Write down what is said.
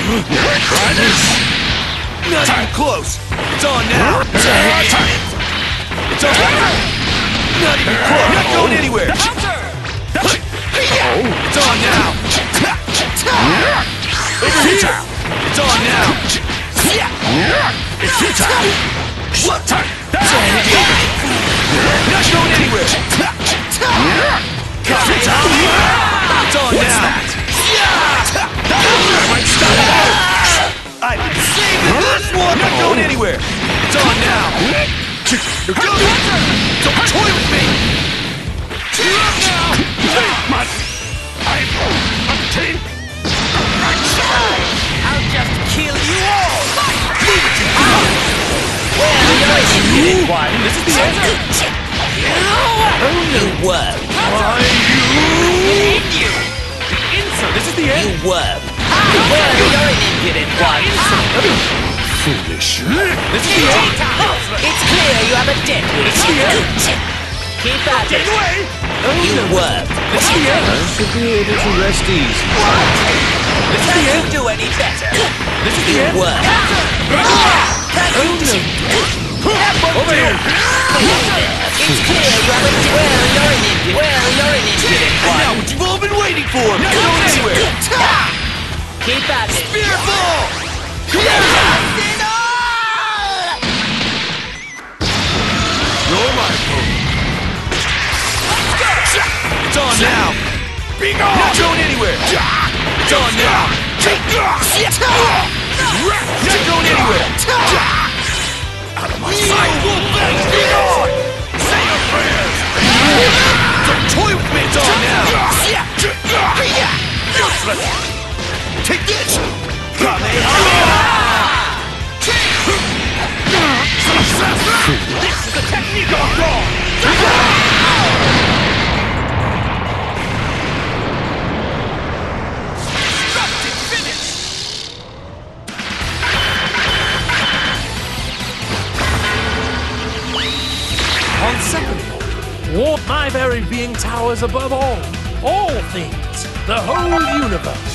Try this! Not even close! It's on now! It's on! Not even close! Not going anywhere! It's on now! Over here! It's on now! It's your time! What time? Not going anywhere! It's on now! I'm saving this one! Not going anywhere! It's on now! Here goes! Don't toy with me! I'll just kill you all! This is the end! You worm! You! This is the end! You worm! Well, you're an impudent one! Foolish! This is the end! It's clear you have a debt wish! Keep at it! You worm! This is the end! I should be able to rest easy. This is the Can end! you do any better? This is the You end! worm! Over here! It's clear you have a debt. Well, you're an impudent And now one! what you've all been waiting for! Not going anywhere! Keep at it! Spear ball! You're my opponent. It's on now! Be gone! Not going anywhere! It's on now! Not going anywhere! Out of my sight! Be gone! Say your prayers! Don't toy with me! It's on now! Useless! Take this! This is the technique of God! On second thought, my very being towers above all things, the whole universe.